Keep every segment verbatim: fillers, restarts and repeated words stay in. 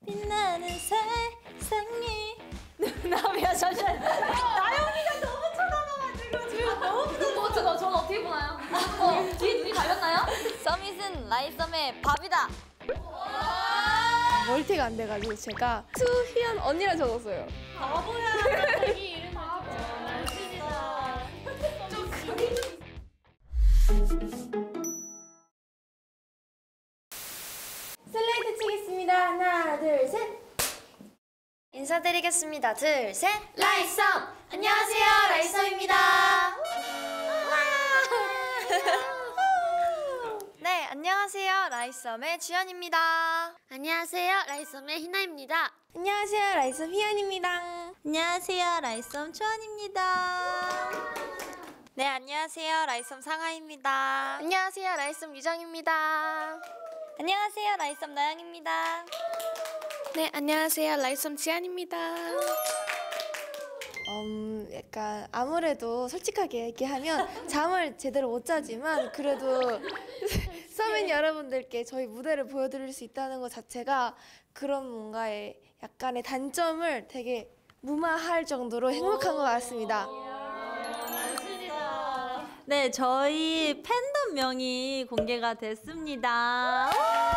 빛나는 세상이 누나며 잠시만 나영이가 너무 쳐다봐가지고 지금 너무 어, 저, 저는 어떻게 보나요? 어, 뒤에 눈이 달렸나요? 서밋은 라이썸의 밥이다. 멀티가 안 돼가지고 제가 투희연 언니라 적었어요. 바보야. 자기 이름을 좀 크게 좀. 슬레이트 치겠습니다. 하나, 둘, 셋. 인사드리겠습니다. 둘, 셋. 라이썸! 안녕하세요, 라이썸입니다. 네, 안녕하세요, 라이썸의 주연입니다. 안녕하세요, 라이썸의 희나입니다. 안녕하세요, 라이썸 희연입니다. 안녕하세요, 라이썸 초원입니다. 네, 안녕하세요, 라이썸 상아입니다. 안녕하세요, 라이썸 유정입니다. 안녕하세요, 라이썸 나영입니다. 네, 안녕하세요, 라이썸 지안입니다. 음, 약간 아무래도 솔직하게 얘기하면 잠을 제대로 못 자지만 그래도 서민 여러분들께 저희 무대를 보여드릴 수 있다는 것 자체가 그런 뭔가의 약간의 단점을 되게 무마할 정도로 행복한 것 같습니다. 네, 저희 팬덤명이 공개가 됐습니다.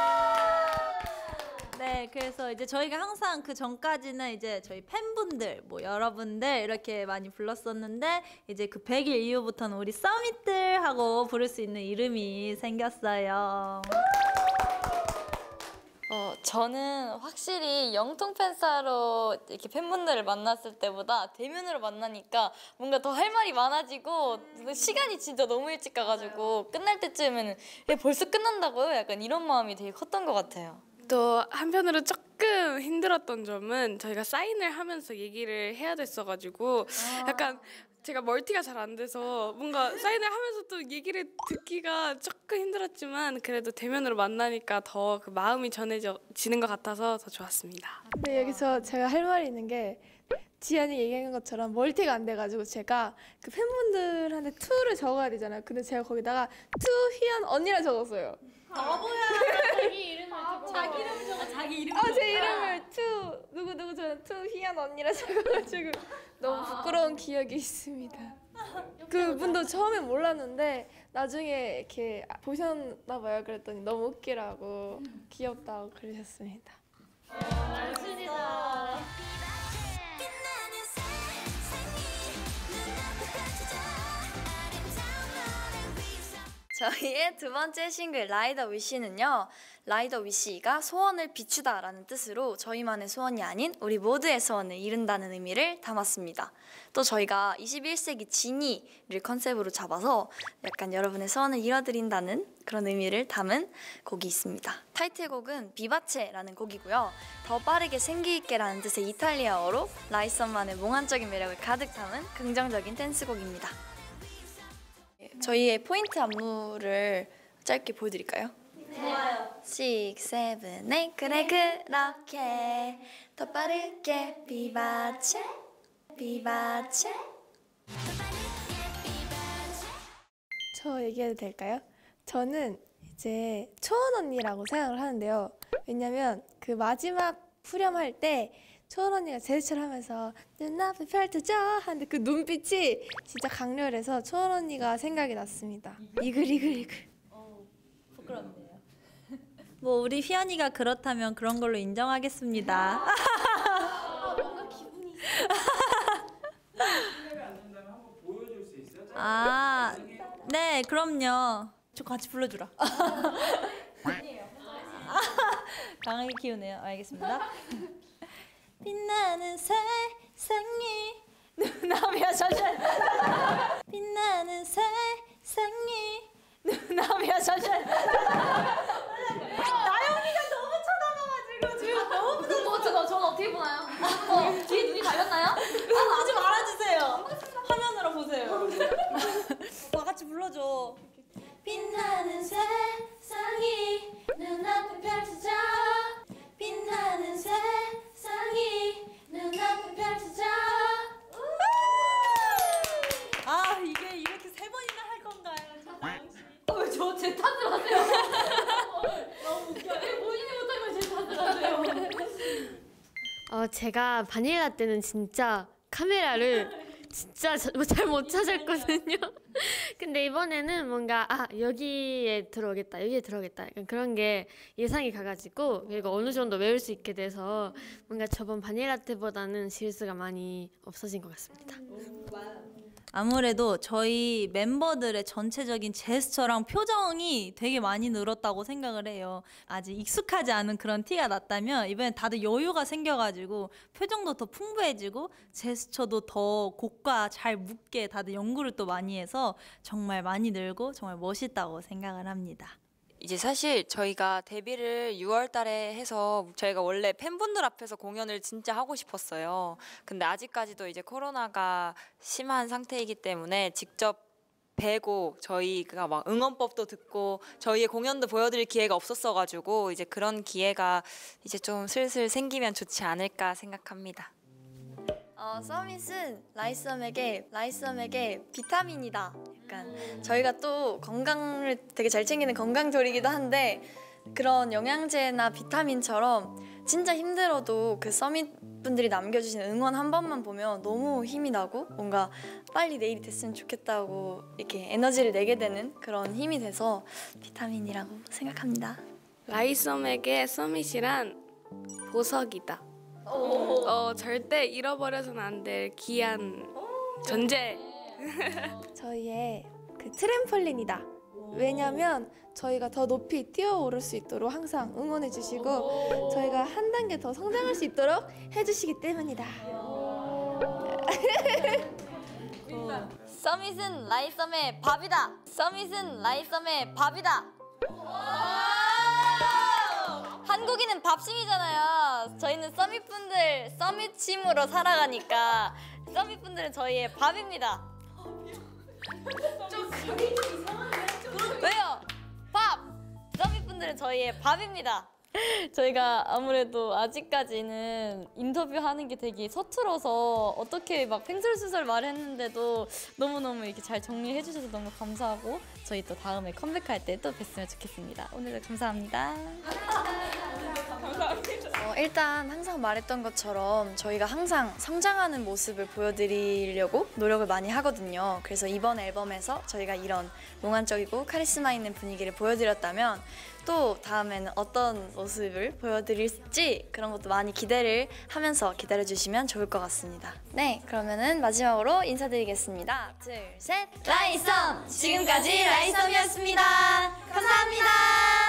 네, 그래서 이제 저희가 항상 그 전까지는 이제 저희 팬분들, 뭐 여러분들 이렇게 많이 불렀었는데 이제 그 백 일 이후부터는 우리 서밋들 하고 부를 수 있는 이름이 생겼어요. 어, 저는 확실히 영통 팬싸로 이렇게 팬분들을 만났을 때보다 대면으로 만나니까 뭔가 더 할 말이 많아지고 시간이 진짜 너무 일찍 가가지고 끝날 때쯤에는 왜 벌써 끝난다고요? 약간 이런 마음이 되게 컸던 것 같아요. 또 한편으로 조금 힘들었던 점은 저희가 사인을 하면서 얘기를 해야 됐어가지고 약간 제가 멀티가 잘 안 돼서 뭔가 사인을 하면서 또 얘기를 듣기가 조금 힘들었지만 그래도 대면으로 만나니까 더 그 마음이 전해지는 것 같아서 더 좋았습니다. 근데 여기서 제가 할 말이 있는 게 지안이 얘기한 것처럼 멀티가 안 돼가지고 제가 그 팬분들한테 투를 적어야 되잖아요. 근데 제가 거기다가 투희연 언니라 적었어요. 바보야. 자기 이름을 좀. 자기 이름 적어. 자기 이름. 아, 제 이름을 투 누구 누구 저는 투희연 언니라 적어가지고 너무 부끄러운 기억이 있습니다. 그분도 처음에 몰랐는데 나중에 이렇게 보셨나 봐요. 그랬더니 너무 웃기라고 귀엽다고 그러셨습니다. 멋지다. 저희의 두 번째 싱글 라이더 위시는요, 라이더 위시가 소원을 비추다 라는 뜻으로 저희만의 소원이 아닌 우리 모두의 소원을 이룬다는 의미를 담았습니다. 또 저희가 이십일 세기 지니를 컨셉으로 잡아서 약간 여러분의 소원을 이뤄드린다는 그런 의미를 담은 곡이 있습니다. 타이틀곡은 비바체라는 곡이고요. 더 빠르게 생기있게 라는 뜻의 이탈리아어로 라이썸만의 몽환적인 매력을 가득 담은 긍정적인 댄스곡입니다. 저희의 포인트 안무를 짧게 보여드릴까요? 좋아요. 육, 칠, 팔 그래 그렇게 더 빠르게 비바체 비바체. 저 얘기해도 될까요? 저는 이제 초원 언니라고 생각을 하는데요. 왜냐면 그 마지막 후렴할 때 초원 언니가 제스처를 하면서 눈앞에 펼쳐져 하는데 그 눈빛이 진짜 강렬해서 초원 언니가 생각이 났습니다. 이글 이글 이글. 어, 부끄럽네요. 뭐 우리 휘연이가 그렇다면 그런 걸로 인정하겠습니다. 아, 뭔가 기분이 아, 네, 그럼요. 저 같이 불러주라. 강하게 키우네요. 알겠습니다. 빛나는 세상이 누나며 잠시만. 빛나는 세상이 누나며 잠시만. 나영이가 너무 쳐다봐가지고 지금 너무 어, 저, 저는 어떻게 보나요? 어, 뒤에 눈이 달렸나요? 아, 하지 말아주세요. 화면으로 보세요. 다 같이 불러줘. 빛나는 세상이 눈앞에 펼쳐져. 빛나는 세상이 눈앞에 펼쳐져. 아, 이게 이렇게 세 번이나 할 건가요? 어, 왜 저 제 탓을 하세요? 어, 너무 웃겨. 왜 본인이 못한 걸 제 탓을 하세요? 어, 제가 바닐라 때는 진짜 카메라를 진짜 잘 못 찾았거든요. 근데 이번에는 뭔가 아 여기에 들어오겠다 여기에 들어오겠다 약간 그런 게 예상이 가가지고 그리고 어느 정도 외울 수 있게 돼서 뭔가 저번 바닐라 때보다는 실수가 많이 없어진 것 같습니다. 아무래도 저희 멤버들의 전체적인 제스처랑 표정이 되게 많이 늘었다고 생각을 해요. 아직 익숙하지 않은 그런 티가 났다면 이번엔 다들 여유가 생겨가지고 표정도 더 풍부해지고 제스처도 더 곡과 잘 묻게 다들 연구를 또 많이 해서 정말 많이 늘고 정말 멋있다고 생각을 합니다. 이제 사실 저희가 데뷔를 유월 달에 해서 저희가 원래 팬분들 앞에서 공연을 진짜 하고 싶었어요. 근데 아직까지도 이제 코로나가 심한 상태이기 때문에 직접 뵈고 저희가 막 응원법도 듣고 저희의 공연도 보여드릴 기회가 없었어가지고 이제 그런 기회가 이제 좀 슬슬 생기면 좋지 않을까 생각합니다. 어, 서밋은 라이썸에게 라이썸에게 비타민이다. 약간 저희가 또 건강을 되게 잘 챙기는 건강조리기도 한데 그런 영양제나 비타민처럼 진짜 힘들어도 그 서밋 분들이 남겨주신 응원 한 번만 보면 너무 힘이 나고 뭔가 빨리 내일이 됐으면 좋겠다고 이렇게 에너지를 내게 되는 그런 힘이 돼서 비타민이라고 생각합니다. 라이썸에게 서밋이란 보석이다. 어, 절대 잃어버려서는 안 될 귀한 존재. 저희의 그 트램펄린이다. 왜냐면 저희가 더 높이 뛰어오를 수 있도록 항상 응원해 주시고 저희가 한 단계 더 성장할 수 있도록 해주시기 때문이다. 서밋은 라이썸의 밥이다. 서밋은 라이썸의 밥이다. 한국인은 밥심이잖아요. 저희는 서밋 분들 서밋심으로 살아가니까 서밋 분들은 저희의 밥입니다. 왜요? 밥! 서밋 분들은 저희의 밥입니다. 저희가 아무래도 아직까지는 인터뷰하는 게 되게 서툴어서 어떻게 막 횡설수설 말했는데도 너무너무 이렇게 잘 정리해 주셔서 너무 감사하고 저희 또 다음에 컴백할 때 또 뵀으면 좋겠습니다. 오늘도 감사합니다. 어, 일단 항상 말했던 것처럼 저희가 항상 성장하는 모습을 보여드리려고 노력을 많이 하거든요. 그래서 이번 앨범에서 저희가 이런 몽환적이고 카리스마 있는 분위기를 보여드렸다면 또 다음에는 어떤 모습을 보여드릴지 그런 것도 많이 기대를 하면서 기다려주시면 좋을 것 같습니다. 네, 그러면은 마지막으로 인사드리겠습니다. 둘, 셋! 라이썸! 지금까지 라이썸이었습니다. 감사합니다.